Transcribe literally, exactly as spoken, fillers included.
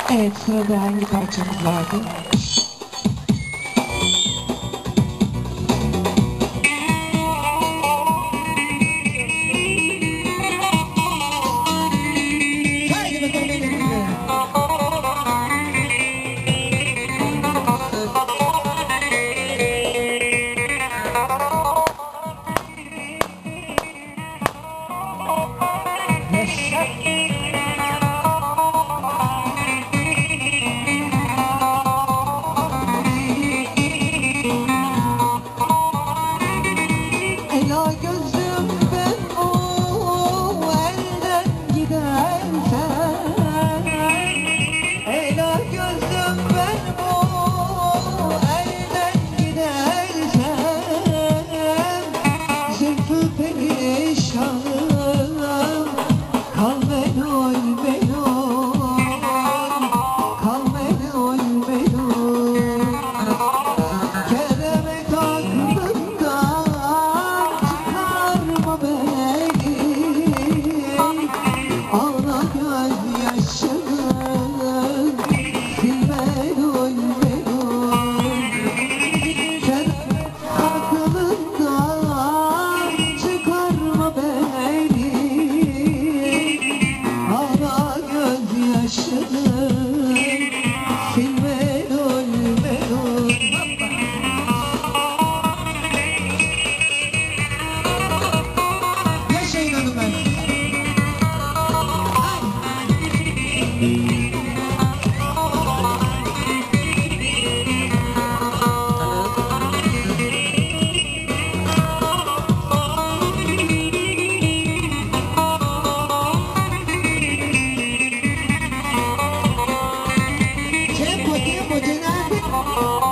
Evet, sırada hangi parçamız vardı? Haydi bakalım ellerinize. Ela gözüm ben o elden gidersen, Ela gözüm ben o elden gidersen, zülfü perişanım, kal melul melul, kal melul melul. Kelebek aklından çıkarma beni, ağla gözyaşını sil melul melul. Kelebek aklından çıkarma beni, ağla gözyaşını sil melul melul. Yaşayın hanımlar. Tempo, tempo, cenab